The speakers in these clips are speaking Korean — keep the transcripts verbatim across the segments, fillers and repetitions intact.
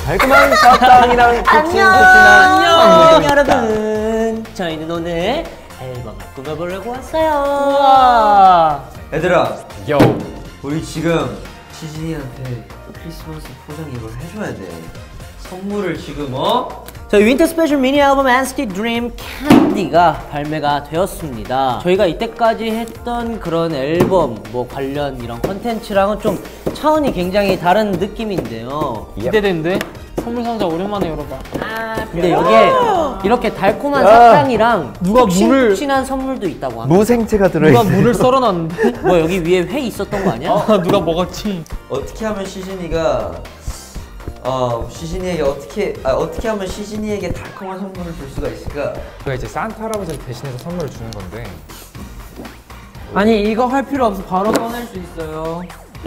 달콤한 사탕이랑 안녕 여러분. 저희는 오늘 앨범을 꾸며보려고 왔어요. 우와. 얘들아, 요. 우리 지금 시진이한테 크리스마스 포장 이걸 해줘야 돼. 선물을 지금 어? 저희 윈터 스페셜 미니 앨범 엔시티 드림 캔디가 발매가 되었습니다. 저희가 이때까지 했던 그런 앨범 뭐 관련 이런 컨텐츠랑은 좀 차원이 굉장히 다른 느낌인데요. 기대되는데? 선물 상자 오랜만에 열어봐. 아, 근데 여기에 이렇게 달콤한 사탕이랑 누가 물을 푹신푹신한 선물도 있다고 합니다. 무생채가 들어있어. 누가 물을 썰어놨는데? 뭐 여기 위에 회 있었던 거 아니야? 아, 누가 먹었지? 어떻게 하면 시진이가 어 시진이에게 어떻게 아 어떻게 하면 시진이에게 달콤한 선물을 줄 수가 있을까? 그가 이제 산타 할아버지를 대신해서 선물을 주는 건데. 아니 이거 할 필요 없어. 바로 꺼낼 수 있어요.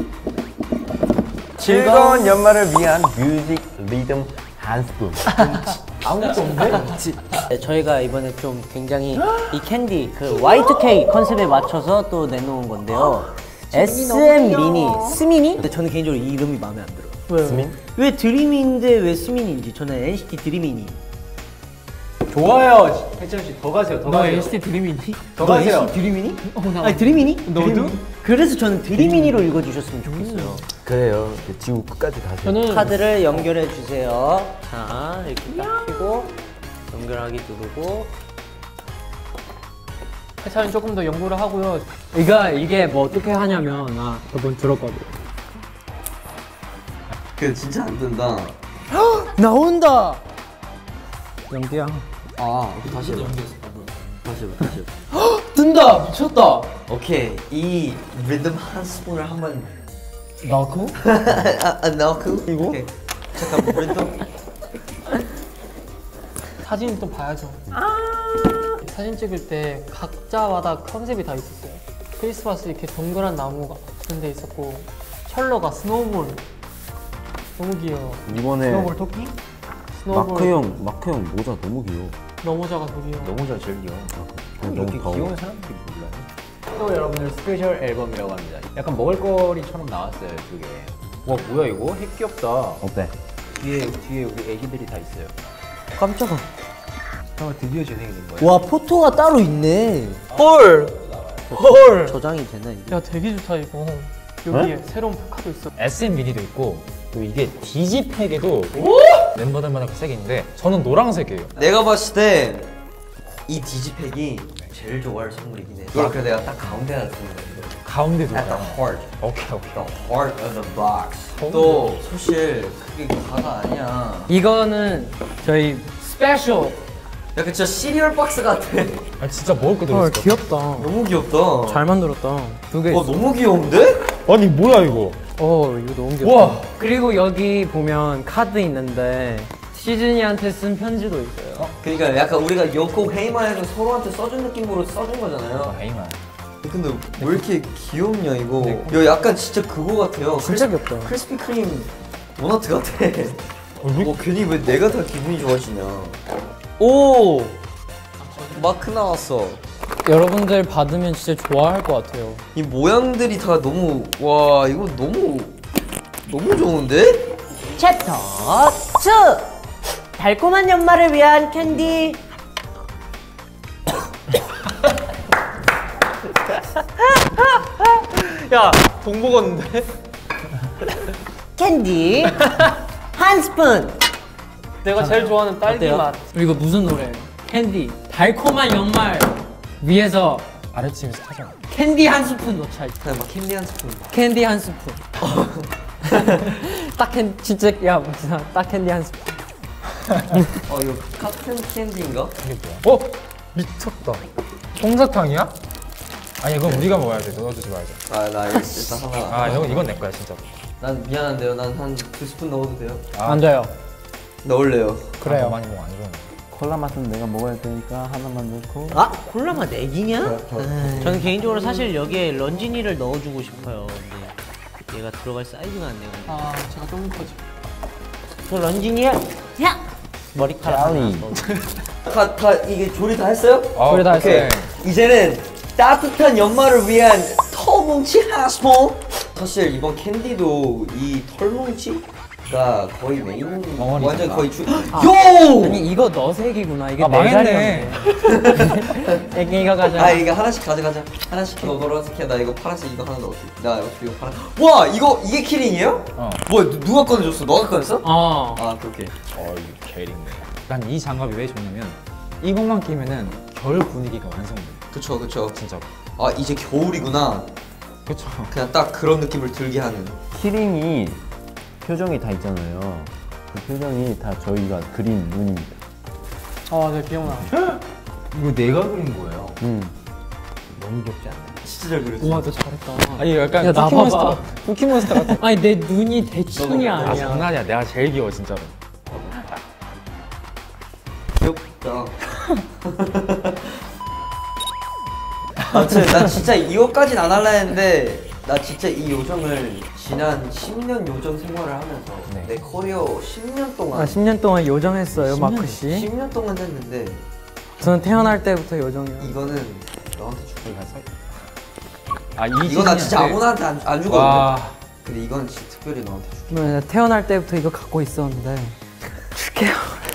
즐거운 연말을 위한 뮤직 리듬 한 스푼. 아무것도 없는데? 네, 저희가 이번에 좀 굉장히 이 캔디 그 와이 투 케이 컨셉에 맞춰서 또 내놓은 건데요. 에스엠 미니 스미니? 근데 저는 개인적으로 이 이름이 마음에 안 들어요. 왜요? 스민? 왜 드림인데 왜 스민인지. 저는 엔시티 드림이니. 좋아요. 혜정 씨 더 가세요. 더 너 가세요. 엔시티 드림이니? 더 가세요. 엔시티 드림이니? 어, 나 아니 드림이니? 너도? 드림? 그래서 저는 드림이니로 읽어주셨으면 좋겠어요. 그래요. 지구 끝까지 가세요. 저는 카드를 연결해 주세요. 자, 이렇게 딱 펴고 연결하기 누르고. 해찬이 조금 더 연구를 하고요. 이거 이게 뭐 어떻게 하냐면 나 저번 들었거든. 그 진짜 안 된다. 나온다. 영기야. 아 다시 해봐. 다시 해봐. 다시 해봐. 뜬다. 미쳤다. 오케이, 이 리듬 한 스푼을 한번 넣고? 아, 아 넣고 이거? 오케이. 잠깐 리듬. 사진 또 봐야죠. 사진 찍을 때 각자마다 컨셉이 다 있었어요. 크리스마스 이렇게 동그란 나무가 그런 데 있었고, 철러가 스노우볼. 너무 귀여워. 이번에 스노우볼 토끼? 스노우볼 마크 형, 마크 형 모자 너무 귀여워. 너모자가 더 귀여워. 모자 제일 귀여워. 너무 더워. 귀여운 사람들이 몰라요. 또 여러분들 스페셜 앨범이라고 합니다. 약간 먹을거리처럼 나왔어요, 두 개. 와, 뭐야 이거? 핵 귀엽다. 어때? 뒤에 뒤에 여기 애기들이 다 있어요. 깜짝아. 형 드디어 진행이 된 거예요. 와, 포토가 따로 있네. 헐! 헐! 저장이 되나 이게? 야, 되게 좋다 이거. 여기에 새로운 포카도 있어. 에스엠 미니도 있고 또 이게 디지팩에도 멤버들마다 그 색이 있는데 저는 노란색이에요. 내가 봤을 때 이 디지팩이 제일 좋아할 선물이긴 해. 이걸 그래서 내가 딱 가운데 하나 두는 거야. 가운데 At the 두어요. heart, 오케이 오케이. the heart of the box. 또 사실 그게 다가 아니야. 이거는 저희 스페셜. 약간 진짜 시리얼 박스 같아. 아 진짜 먹을 거 들어있어. 헐, 귀엽다. 너무 귀엽다. 잘 만들었다. 두 개. 와, 너무 귀여운데? 아니 뭐야 이거? 어, 이거 너무 귀엽다. 와. 그리고 여기 보면 카드 있는데 시즈니한테 쓴 편지도 있어요. 그러니까 약간 우리가 요코 헤이마에서 서로한테 써준 느낌으로 써준 거잖아요. 아이만. 근데 왜 이렇게 귀엽냐 이거. 야, 약간 진짜 그거 같아요. 진짜 귀엽다. 크리스피 크림 도넛 같아. 어, 괜히 왜 내가 다 기분이 좋아지냐. 오! 마크 나왔어. 여러분들 받으면 진짜 좋아할 것 같아요. 이 모양들이 다 너무, 와, 이거 너무 너무 좋은데? 챕터 투! 달콤한 연말을 위한 캔디. 야, 돈 먹었는데? 캔디 한 스푼. 내가 제일 좋아하는 딸기 어때요? 맛. 이거 무슨 노래예요? 캔디. 달콤한 연말 위해서 아래층에서 타잖아. 캔디 한 스푼 넣자. 그냥 막 캔디 한 스푼. 캔디 한 스푼. 딱 캔, 진짜 야 진짜 딱 캔디 한 스푼. 어, 이거 카튼 캔디인가? 이게 뭐야? 어? 미쳤다. 솜사탕이야? 아니 이건 우리가 먹어야 돼. 넣어주지 말자. 아, 나 일단 하나. 아 이건 이건 내 거야 진짜. 난 미안한데요. 난 한 두 스푼 넣어도 돼요? 안 돼요. 넣을래요. 그래요. 많이 먹어 안 좋아. 콜라 맛은 내가 먹어야 되니까 하나만 넣고. 아, 콜라맛 내기냐? 저는 개인적으로 사실 여기에 런쥔이를 넣어주고 싶어요. 근데 얘가 들어갈 사이즈가 안 돼가지고. 아, 제가 좀 커지. 저 런쥔이야. 야! 머리카락 하나 야옹이. 넣어줘. 다, 다 이게 조리 다 했어요? 아, 조리 다 오케이. 했어요. 이제는 따뜻한 연말을 위한 털뭉치 한 스푼. 사실 이번 캔디도 이 털뭉치 가 거의 메인 멍원이잖아. 완전 거의 주. 요! 아니 이거 너 색이구나. 이게 아, 내 망했네. 자리였네. 애기 이거 가자. 아 이거 하나씩 가져가자. 하나씩 너 노란색 해. 나 이거 파란색 이거 하나 넣을게. 나 어차피 이거 파란. 와 이거 이게 키링이에요? 어. 뭐야 누, 누가 꺼내줬어? 너가 꺼냈어? 어. 아 그렇게. 어, 이 개링네. 난 이 장갑이 왜 좋냐면 이것만 끼면은 겨울 분위기가 완성돼. 그쵸 그쵸. 진짜로. 아 이제 겨울이구나. 그쵸. 그냥 딱 그런 느낌을 들게 하는. 키링이 표정이 다 있잖아요. 그 표정이 다 저희가 그린 눈입니다. 아, 네, 기억나. 이거 내가 그린 거예요. 음. 너무 귀엽지 않나요? 진짜 잘 그렸어. 우와 너 잘했다. 아니 약간 야, 나 쿠키몬스터 봐봐. 쿠키몬스터 같아. 아니 내 눈이 대충이 아 아니야. 장난이야. 내가 제일 귀여워 진짜로. 귀엽다. 아무튼 나 진짜 이거까진 안 할라 했는데 나 진짜 이 요정을 지난 십 년 요정 생활을 하면서 네. 내 커리어 십 년 동안 아, 십 년 동안 요정했어요, 마크 씨. 십 년 동안 했는데 저는 태어날 때부터 요정이요. 이거는 너한테 주고 가서 아이 이거 나 진짜 아무나한테 안, 안 주거든. 와. 근데 이건 진짜 특별히 너한테 줄게. 네, 태어날 때부터 이거 갖고 있었는데 줄게요.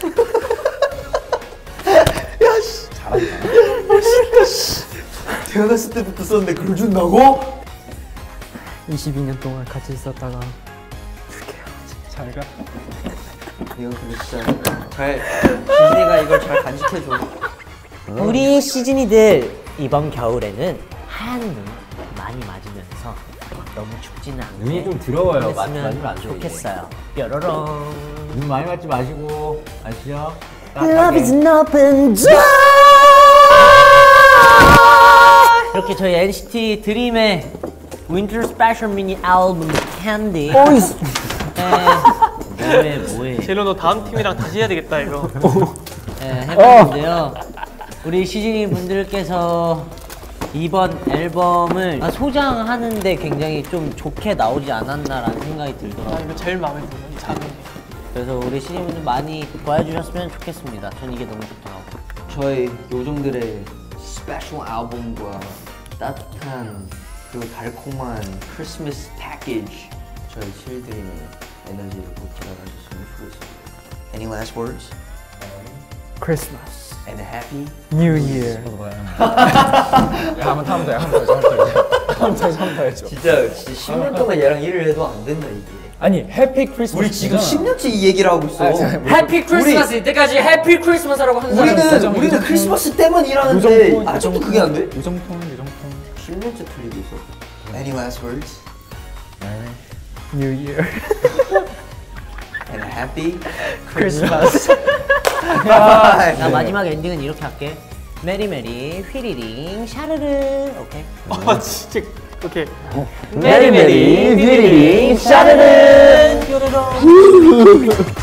태어났을 때부터 썼는데 그걸 준다고? 이십이 년 동안 같이 있었다가 잘 가. 이건 근데 진짜 잘 지진이가 이걸 잘 간직해줘. 우리 시즌이들 이번 겨울에는 하얀 눈 많이 맞으면서 너무 춥지는 않게 눈이 좀 더러워요. 맞- 맞으면 했으면 안 돼. 좋겠어요. 뾰로롱. 눈 많이 맞지 마시고 아시죠? Love is an open door. 이렇게 저희 엔시티 드림의 윈터 스페셜 미니 앨범 캔디. 네, 뭐해 뭐해. 제로 너 다음 팀이랑 다시 해야 되겠다 이거. 네, 해봤는데요. 우리 시즈니 분들께서 이번 앨범을 소장하는데 굉장히 좀 좋게 나오지 않았나라는 생각이 아, 들더라고요. 이거 제일 마음에 들어. 이 장면. 그래서 우리 시즈니 분들 많이 좋아해주셨으면 좋겠습니다. 전 이게 너무 좋더라고요. 저희 요정들의 스페셜 앨범과 따뜻한 그리고 달콤한 크리스마스 패키지 저희 칠드림의 에너지를 꼭 받아가셨으면 좋겠습니다. Any last words? 크리스마스, And a happy? 뉴 이어. 야, 한번 타면 돼. 한번 더, 한번 더 해줘. 한번 더 해줘. 한번 더 해줘. 진짜 진짜 십 년 동안 얘랑 일을 해도 안 된다 이게. 아니 해피 크리스마스. 우리 지금 십 년째 이 얘기를 하고 있어. 해피 크리스마스 이때까지 해피 크리스마스라고 한 사람 우리는 있어. 우리는 크리스마스 때만 일하는데 요정폰, 아직도 그게 안 돼? 유정통, 유정통. 십 년째 틀리고 있어. Any last words? 뉴 이어. And a happy 크리스마스. 나 마지막 엔딩은 이렇게 할게. 메리 메리 휘리링 샤르르. 오케이. 아 진짜 오케이. 메리 메리 휘리링 샤르르. 뾰로롱.